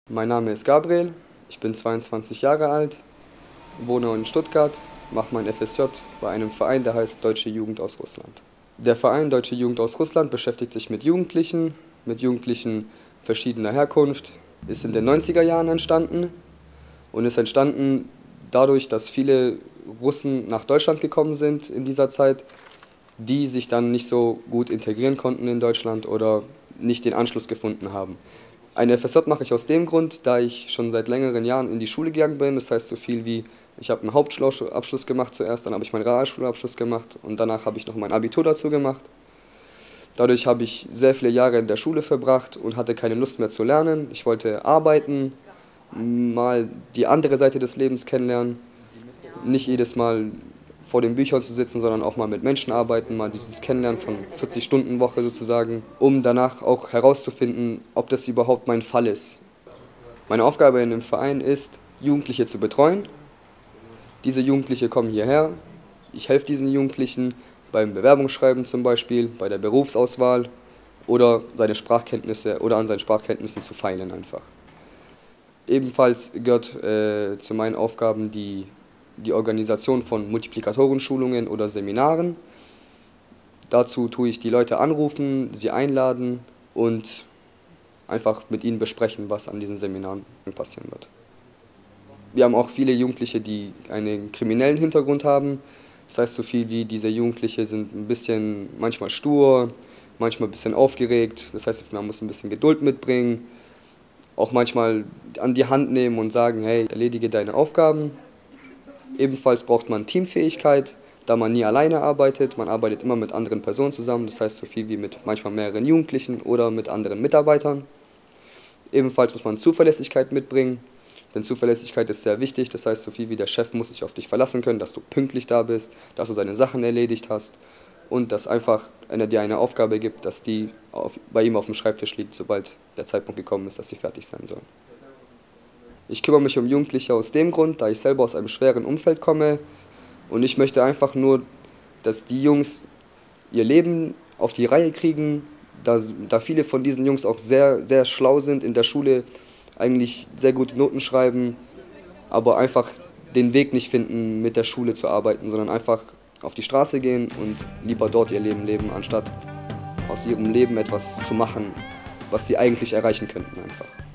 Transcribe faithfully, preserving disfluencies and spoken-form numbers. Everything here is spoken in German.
Mein Name ist Gabriel, ich bin zweiundzwanzig Jahre alt, wohne in Stuttgart, mache mein F S J bei einem Verein, der heißt Deutsche Jugend aus Russland. Der Verein Deutsche Jugend aus Russland beschäftigt sich mit Jugendlichen, mit Jugendlichen verschiedener Herkunft, ist in den neunziger Jahren entstanden und ist entstanden dadurch, dass viele Russen nach Deutschland gekommen sind in dieser Zeit, die sich dann nicht so gut integrieren konnten in Deutschland oder nicht den Anschluss gefunden haben. Ein F S J mache ich aus dem Grund, da ich schon seit längeren Jahren in die Schule gegangen bin. Das heißt so viel wie, ich habe einen Hauptschulabschluss gemacht zuerst, dann habe ich meinen Realschulabschluss gemacht und danach habe ich noch mein Abitur dazu gemacht. Dadurch habe ich sehr viele Jahre in der Schule verbracht und hatte keine Lust mehr zu lernen. Ich wollte arbeiten, mal die andere Seite des Lebens kennenlernen, nicht jedes Mal vor den Büchern zu sitzen, sondern auch mal mit Menschen arbeiten, mal dieses Kennenlernen von vierzig-Stunden-Woche sozusagen, um danach auch herauszufinden, ob das überhaupt mein Fall ist. Meine Aufgabe in dem Verein ist, Jugendliche zu betreuen. Diese Jugendliche kommen hierher, ich helfe diesen Jugendlichen beim Bewerbungsschreiben zum Beispiel, bei der Berufsauswahl oder seine Sprachkenntnisse oder an seinen Sprachkenntnissen zu feilen einfach. Ebenfalls gehört äh, zu meinen Aufgaben die die Organisation von Multiplikatorenschulungen oder Seminaren. Dazu tue ich die Leute anrufen, sie einladen und einfach mit ihnen besprechen, was an diesen Seminaren passieren wird. Wir haben auch viele Jugendliche, die einen kriminellen Hintergrund haben. Das heißt so viel wie, diese Jugendliche sind ein bisschen manchmal stur, manchmal ein bisschen aufgeregt. Das heißt, man muss ein bisschen Geduld mitbringen, auch manchmal an die Hand nehmen und sagen, hey, erledige deine Aufgaben. Ebenfalls braucht man Teamfähigkeit, da man nie alleine arbeitet. Man arbeitet immer mit anderen Personen zusammen, das heißt so viel wie mit manchmal mehreren Jugendlichen oder mit anderen Mitarbeitern. Ebenfalls muss man Zuverlässigkeit mitbringen, denn Zuverlässigkeit ist sehr wichtig. Das heißt so viel wie, der Chef muss sich auf dich verlassen können, dass du pünktlich da bist, dass du deine Sachen erledigt hast und dass einfach, wenn er dir eine Aufgabe gibt, dass die auf, bei ihm auf dem Schreibtisch liegt, sobald der Zeitpunkt gekommen ist, dass sie fertig sein sollen. Ich kümmere mich um Jugendliche aus dem Grund, da ich selber aus einem schweren Umfeld komme und ich möchte einfach nur, dass die Jungs ihr Leben auf die Reihe kriegen, da, da viele von diesen Jungs auch sehr, sehr schlau sind, in der Schule eigentlich sehr gute Noten schreiben, aber einfach den Weg nicht finden, mit der Schule zu arbeiten, sondern einfach auf die Straße gehen und lieber dort ihr Leben leben, anstatt aus ihrem Leben etwas zu machen, was sie eigentlich erreichen könnten einfach.